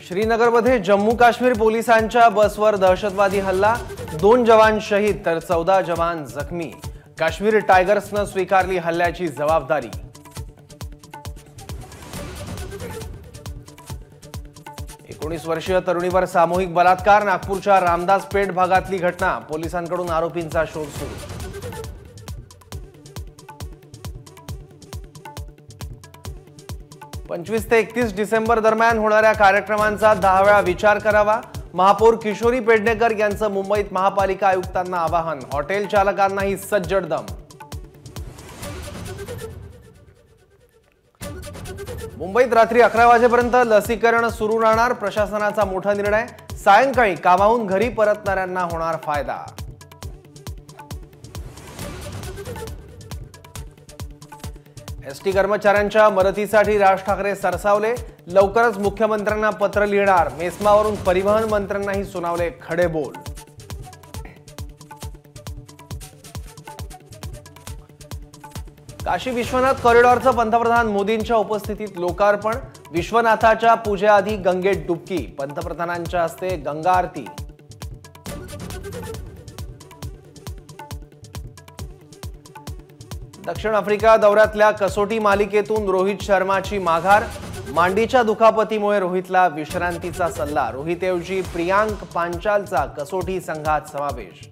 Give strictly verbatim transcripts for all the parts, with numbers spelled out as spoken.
श्रीनगरमध्ये जम्मू काश्मीर पोलिसांच्या बसवर दहशतवादी हल्ला, दोन जवान शहीद तर चौदा जवान जखमी। काश्मीर टायगर्सनं स्वीकारली हल्ल्याची जबाबदारी। एकोणीस वर्षीय तरुणीवर सामूहिक बलात्कार, नागपूरच्या रामदास पेठ भागातली घटना। पोलिसांकडून आरोपींचा शोध सुरू। पंचवीस ते एकतीस डिसेंबर दरम्यान होणाऱ्या कार्यक्रमांचा दहा वेळा विचार करावा। महापौर किशोरी पेडणेकर यांचं मुंबईत महापालिका आयुक्तांना आवाहन। हॉटेल चालकांनाही सज्जड दम। मुंबईत रात्री अकरा वाजेपर्यंत लसीकरण सुरू राहणार। प्रशासनाचा मोठा निर्णय। सायंकाळी कामाहून घरी परतणाऱ्यांना होणार फायदा। एसटी कर्मचाऱ्यांच्या मदतीसाठी राज ठाकरे सरसावले। लवकरच मुख्यमंत्र्यांना पत्र लिहिणार। मेस्मावरून परिवहन मंत्र्यांनाही सुनावले खडे बोल। काशी विश्वनाथ कॉरिडॉरचं पंतप्रधान मोदींच्या उपस्थितीत लोकार्पण। विश्वनाथाच्या पूजेआधी गंगेत डुबकी। पंतप्रधानांच्या हस्ते गंगा आरती। दक्षिण आफ्रिका दौऱ्यातल्या कसोटी मालिकेतून रोहित शर्माची माघार। मांडीच्या दुखापतीमुळे रोहितला विश्रांतीचा सल्ला। रोहितऐवजी प्रियांक पांचालचा कसोटी संघात समावेश।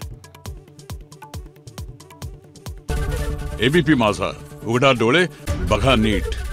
एबीपी माझा, उघडा डोळे बघा नीट।